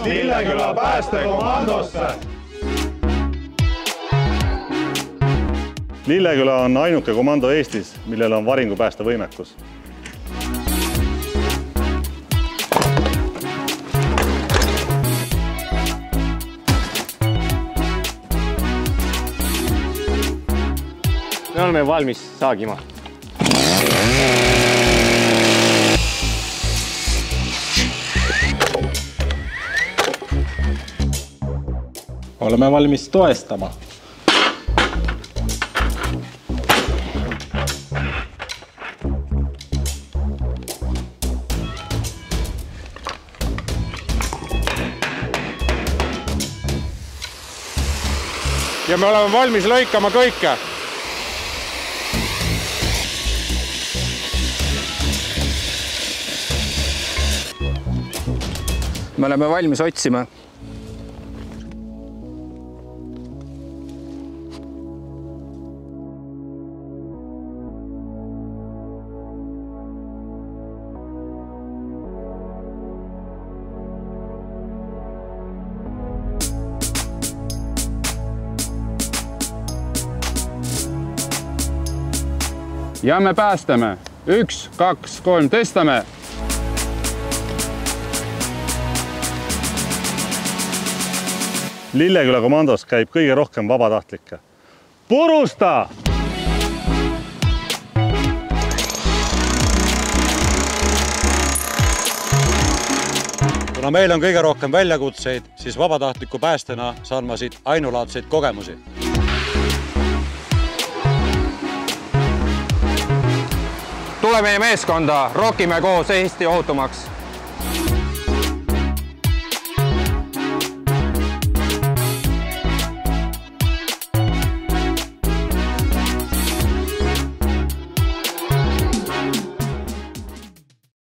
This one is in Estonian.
Lilleküla päästekomandosse! Lilleküla on ainuke komando Eestis, millel on varingupäästevõimekus. Me oleme valmis saagima. Oleme valmis toestama. Ja me oleme valmis lõikama kõike. Me oleme valmis otsima. Ja me päästame. 1, 2, 3, tõstame. Lilleküla komandos käib kõige rohkem vabatahtlikke. Purusta! Kuna meil on kõige rohkem väljakutseid, siis vabatahtliku päästena saan ma siit ainulaadseid kogemusi. Tule meie meeskonda, rookime koos Eesti ohutumaks!